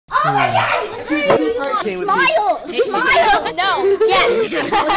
Oh my God! Smile! Smile! No. Yes.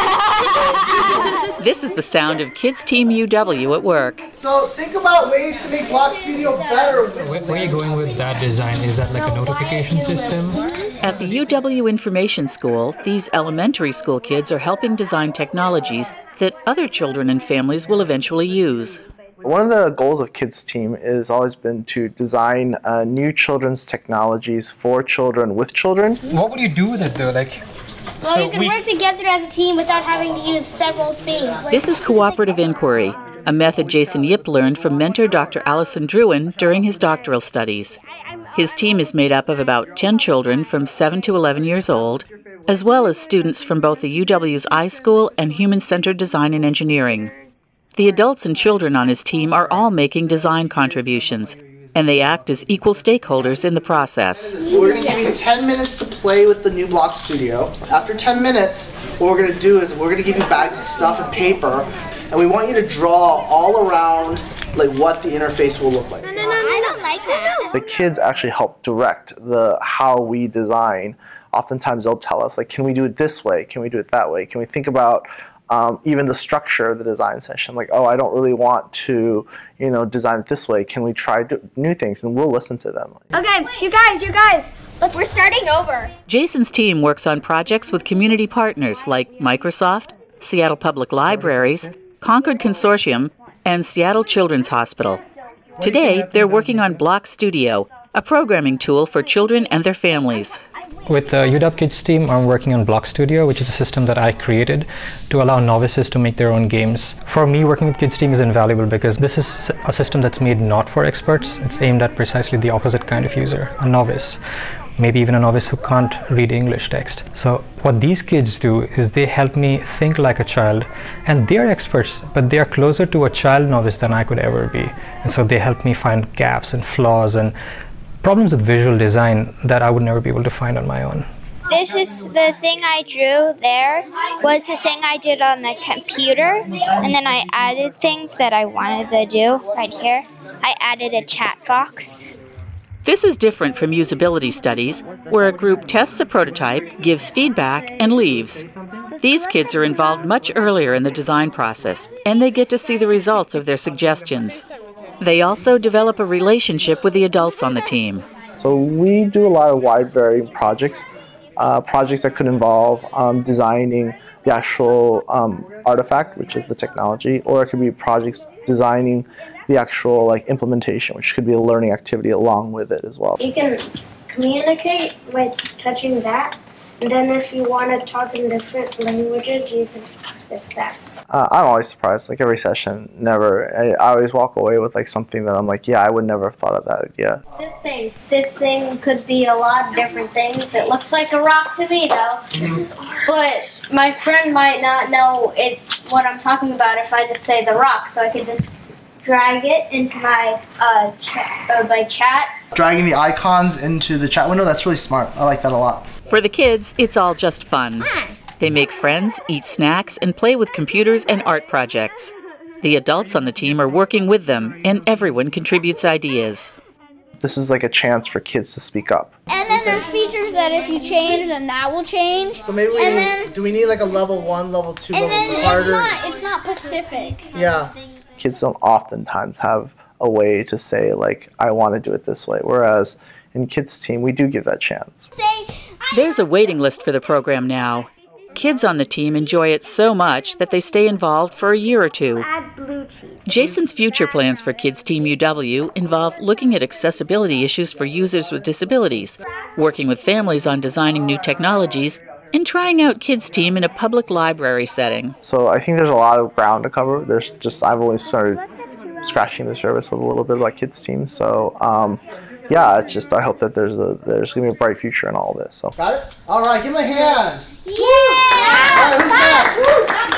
This is the sound of KidsTeam UW at work. So think about ways to make Block Studio better. Where are you going with that design? Is that like a notification system? At the UW Information School, these elementary school kids are helping design technologies that other children and families will eventually use. One of the goals of KidsTeam has always been to design new children's technologies for children with children. What would you do with it though? Well, you can work together as a team without having to use several things. This is cooperative inquiry, a method Jason Yip learned from mentor Dr. Allison Druin during his doctoral studies. His team is made up of about 10 children from 7 to 11 years old, as well as students from both the UW's iSchool and Human-Centered Design and Engineering. The adults and children on his team are all making design contributions, and they act as equal stakeholders in the process. We're going to give you 10 minutes to play with the new Block Studio. After 10 minutes, what we're going to do is we're going to give you bags of stuff and paper, and we want you to draw all around like what the interface will look like. No, I don't like that. The kids actually help direct how we design. Oftentimes they'll tell us, like, can we do it this way? Can we do it that way? Can we think about even the structure of the design session, like, oh, I don't really want to, design it this way. Can we try new things? And we'll listen to them. Okay, you guys, we're starting over. Jason's team works on projects with community partners like Microsoft, Seattle Public Libraries, Concord Consortium, and Seattle Children's Hospital. Today, they're working on Block Studio, a programming tool for children and their families. With the UW Kids team, I'm working on Block Studio, which is a system that I created to allow novices to make their own games. For me, working with Kids team is invaluable because this is a system that's made not for experts. It's aimed at precisely the opposite kind of user, a novice. Maybe even a novice who can't read English text. So what these kids do is they help me think like a child, and they're experts, but they're closer to a child novice than I could ever be. And so they help me find gaps and flaws and problems with visual design that I would never be able to find on my own. This is the thing I drew there, was the thing I did on the computer, and then I added things that I wanted to do right here. I added a chat box. This is different from usability studies, where a group tests a prototype, gives feedback, and leaves. These kids are involved much earlier in the design process, and they get to see the results of their suggestions. They also develop a relationship with the adults on the team. So we do a lot of wide-varying projects, projects that could involve designing the actual artifact, which is the technology, or it could be projects designing the actual implementation, which could be a learning activity along with it as well. You can communicate with touching that, and then if you want to talk in different languages, you can just that. I'm always surprised, every session, I always walk away with something that I'm like, yeah, I would never have thought of that idea. This thing could be a lot of different things. It looks like a rock to me though. But my friend might not know what I'm talking about if I just say the rock, so I can just drag it into my chat. Dragging the icons into the chat window, that's really smart. I like that a lot. For the kids, it's all just fun. They make friends, eat snacks, and play with computers and art projects. The adults on the team are working with them, and everyone contributes ideas. This is like a chance for kids to speak up. And then there's features that if you change, then that will change. So maybe do we need a level 1, level 2, level 3? And then it's not Pacific. Yeah. Kids don't oftentimes have a way to say, I want to do it this way, whereas in Kids Team, we do give that chance. There's a waiting list for the program now. Kids on the team enjoy it so much that they stay involved for a year or two. Add blue cheese. Jason's future plans for KidsTeam UW involve looking at accessibility issues for users with disabilities, working with families on designing new technologies, and trying out KidsTeam in a public library setting. So I think there's a lot of ground to cover. I've only started scratching the surface with a little bit about KidsTeam. So yeah, I hope that there's going to be a bright future in all of this. So. Got it? All right, give him a hand. Yeah! All right, who's next?